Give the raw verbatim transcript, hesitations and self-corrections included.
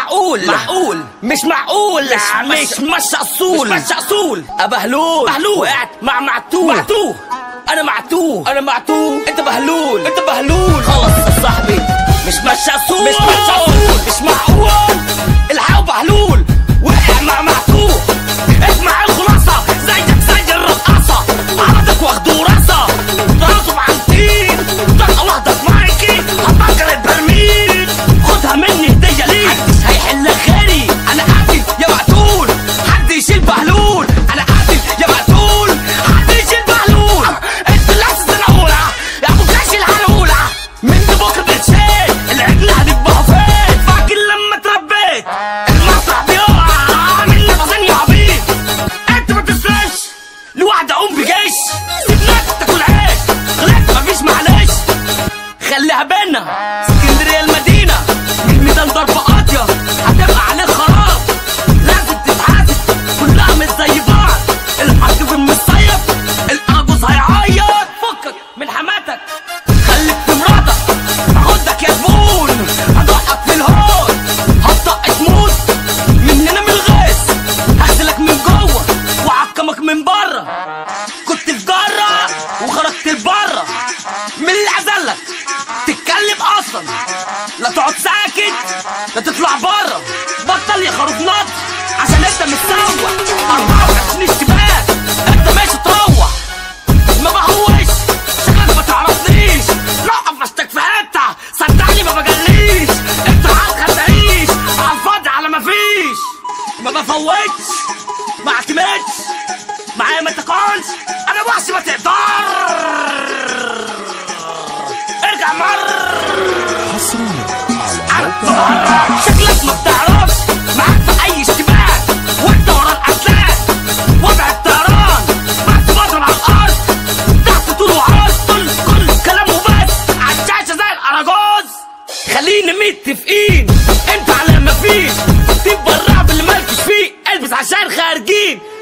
معقول معقول مش معقول مش مش اصول مش اصول ابهلول بهلول وقعت مع معتوه معتوه انا معتوه انا معتوه انت بهلول انت بهلول خلص يا صاحبي مش مش اصول مش مش اصول مش معقول الحق بهلول وقع مع معتوه اسمع الخلاصه زيك زي الرقاصه عرضك واخدوه راسه ضربته بعنتين طلقه واحده في مايكي هتبكر البرميل خدها مني هديه ليك محدش هيحلها غيري انا قاتل يا مقتول حد يشيل بهلول انا قاتل يا مقتول حد يشيل بهلول انت اللي حاسس انا اولى يا ابو كاش الحلوله من بكره بتشيل العجل هتبقى فين فاكر لما اتربيت المسرح بيقع من نفسين يا عبيط انت ما تسرقش لوحده قوم بجيش سيبناك تاكل عيش غلطت مفيش معلش خليها بينا اسكندريه المدينه الميدان ضربه قاضيه هتبقى عليه خراب لازم تتحاسب كلها مش زي بعض الحرب في المصيف القاقص هيعيط فكك من حماتك خليك في مراتك هاخدك يا زبون هدقك في الهون هطق تموت مننا من الغيث هغسلك من جوه وعقمك من بره كنت في جره وخرجت لبره من اللي عزلك تتكلم اصلا لا تقعد ساكت لا تطلع بره بطل يا خروف نط عشان انت متسوح أربعة وعشرين اشتباك انت ماشي تروح ما بهوش شكلك ما تعرفنيش لو قفشتك في حته صدقني ما بجليش انت عالخة تعيش عالفاضي على ما فيش ما بفوتش ما اعتمدش معايا ما تقولش انا وحش ما تقدر ارجع مر شكلك ما بتعرفش معاك في اي اشتباك وانت ورا الاسلاك وضع الطيران بعد بطل على الارض تحت طول وعرض كل كل كلامه بس على الشاشه زي الاراجوز خلينا متفقين انت على ما فيش تبقى الرعب اللي مالكش فيه البس عشان خارجين